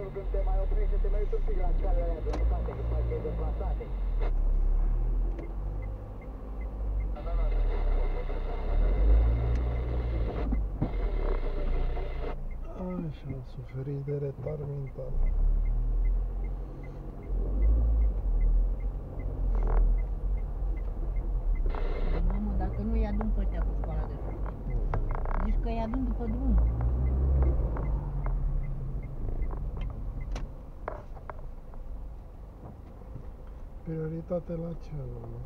când te mai oprești, te mai uiți un pic la scalele alea de în spate, că parcă e deplasate. Așa, suferit de retard mental. Mamă, dacă nu îi adun pe ăștia cu școala de sus. Zici că îi adun după drum. Prioritate la ce, mă?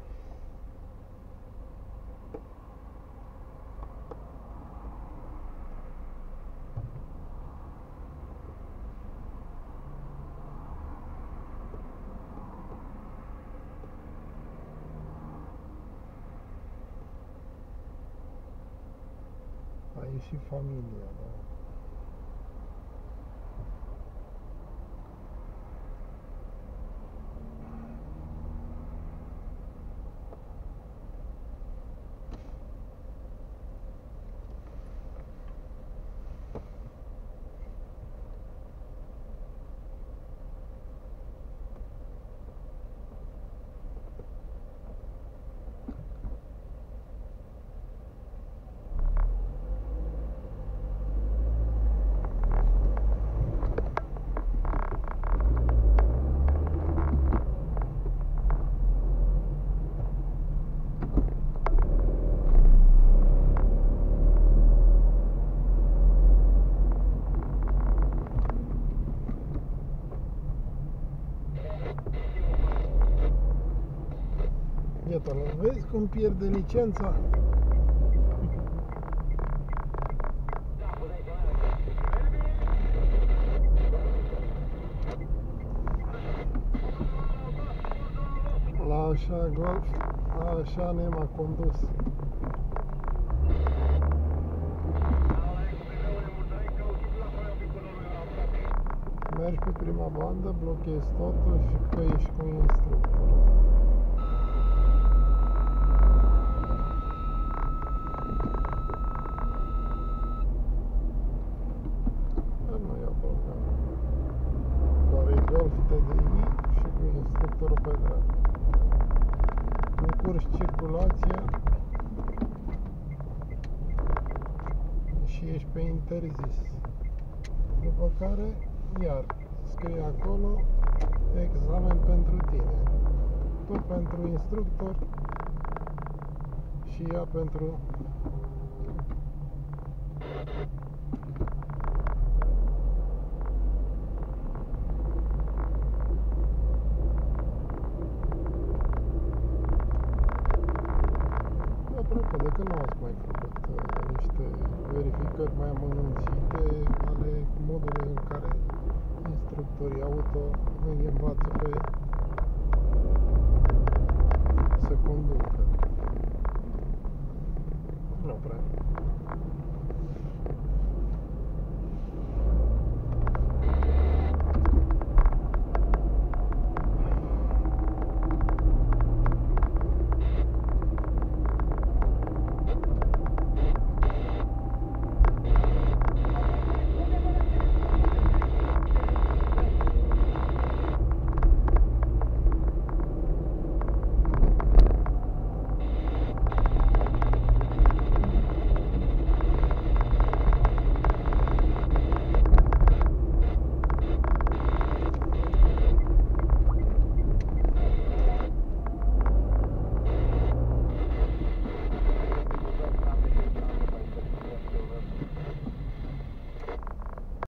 A ieșit familia, da. Iată, vezi cum pierde licența? La așa Golf, la așa ne-am condus. Mergi pe prima bandă, blochezi totul și că ești cu instructorul. Nu e o problemă. Doar e Golf TDI și cu instructorul pe dreapta. Încurci circulația și ești pe interzis. După care, iar, scrie acolo examen pentru tine. Tu pentru instructor și ea pentru apropo, de că nu ați mai făcut niște verificări mai amănunțite ale modului în care instructorii auto îi învață pe